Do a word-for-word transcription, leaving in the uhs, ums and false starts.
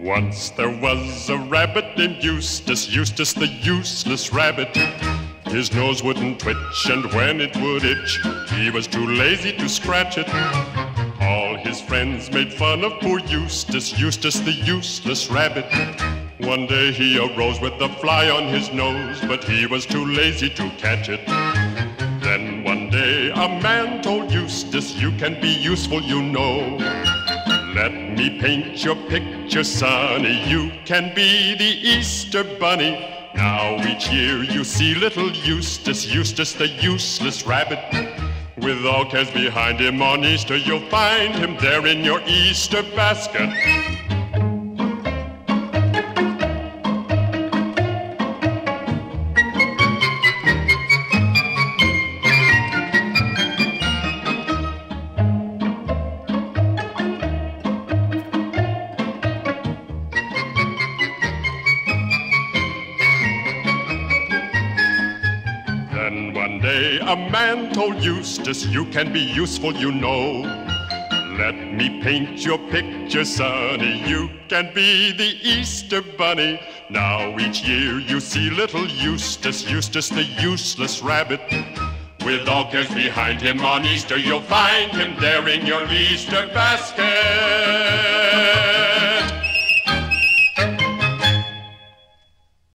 Once there was a rabbit named Eustis, Eustis the useless rabbit. His nose wouldn't twitch, and when it would itch, he was too lazy to scratch it. All his friends made fun of poor Eustis, Eustis the useless rabbit. One day he arose with a fly on his nose, but he was too lazy to catch it. Then one day a man told Eustis, you can be useful, you know. Let me paint your picture, sonny, you can be the Easter bunny. Now each year you see little Eustis, Eustis the useless rabbit. With all cares behind him on Easter, you'll find him there in your Easter basket. Then one day a man told Eustis, you can be useful, you know. Let me paint your picture, sonny, you can be the Easter bunny. Now each year you see little Eustis, Eustis the useless rabbit. With all cares behind him on Easter, you'll find him there in your Easter basket.